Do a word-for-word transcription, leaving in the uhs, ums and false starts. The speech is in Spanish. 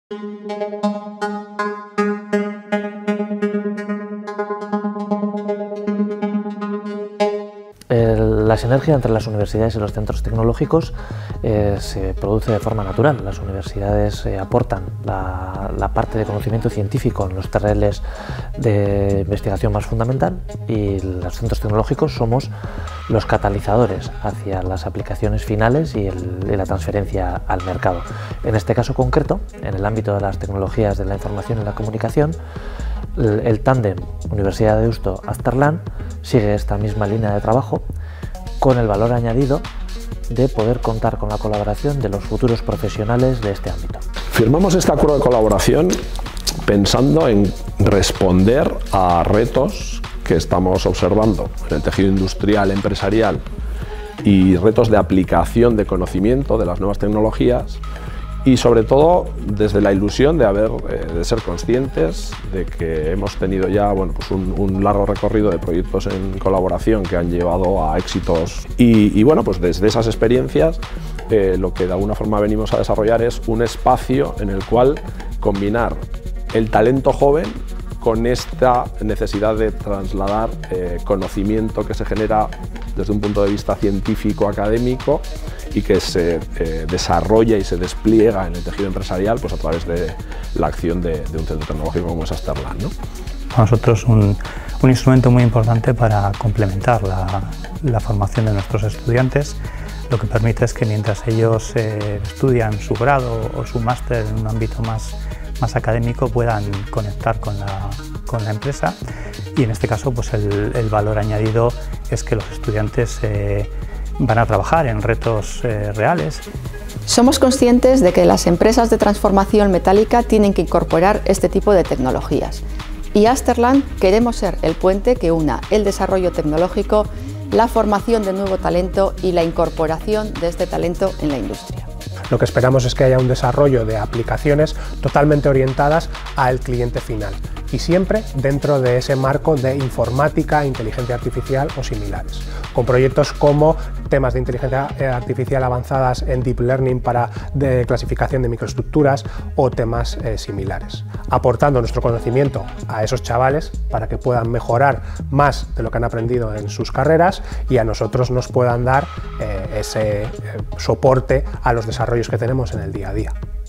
La sinergia entre las universidades y los centros tecnológicos eh, se produce de forma natural. Las universidades eh, aportan la, la parte de conocimiento científico en los terrenos de investigación más fundamental, y los centros tecnológicos somos los catalizadores hacia las aplicaciones finales y, el, y la transferencia al mercado. En este caso concreto, en el ámbito de las tecnologías de la información y la comunicación, el, el tándem Universidad de Deusto-Azterlan sigue esta misma línea de trabajo, con el valor añadido de poder contar con la colaboración de los futuros profesionales de este ámbito. Firmamos este acuerdo de colaboración pensando en responder a retos que estamos observando en el tejido industrial, empresarial, y retos de aplicación de conocimiento de las nuevas tecnologías, y sobre todo desde la ilusión de haber eh, de ser conscientes de que hemos tenido ya bueno, pues un, un largo recorrido de proyectos en colaboración que han llevado a éxitos, y, y bueno, pues desde esas experiencias eh, lo que de alguna forma venimos a desarrollar es un espacio en el cual combinar el talento joven con esta necesidad de trasladar eh, conocimiento que se genera desde un punto de vista científico, académico, y que se eh, desarrolla y se despliega en el tejido empresarial pues a través de la acción de, de un centro tecnológico como es Azterlan, ¿no? Para nosotros un, un instrumento muy importante para complementar la, la formación de nuestros estudiantes. Lo que permite es que mientras ellos eh, estudian su grado o su máster en un ámbito más, más académico, puedan conectar con la, con la empresa, y en este caso pues el, el valor añadido es que los estudiantes eh, van a trabajar en retos eh, reales. Somos conscientes de que las empresas de transformación metálica tienen que incorporar este tipo de tecnologías, y Azterlan queremos ser el puente que una el desarrollo tecnológico, la formación de nuevo talento y la incorporación de este talento en la industria. Lo que esperamos es que haya un desarrollo de aplicaciones totalmente orientadas al cliente final, y siempre dentro de ese marco de informática, inteligencia artificial o similares, con proyectos como temas de inteligencia artificial avanzadas en Deep Learning para de clasificación de microestructuras o temas eh, similares, aportando nuestro conocimiento a esos chavales para que puedan mejorar más de lo que han aprendido en sus carreras, y a nosotros nos puedan dar eh, ese eh, soporte a los desarrollos que tenemos en el día a día.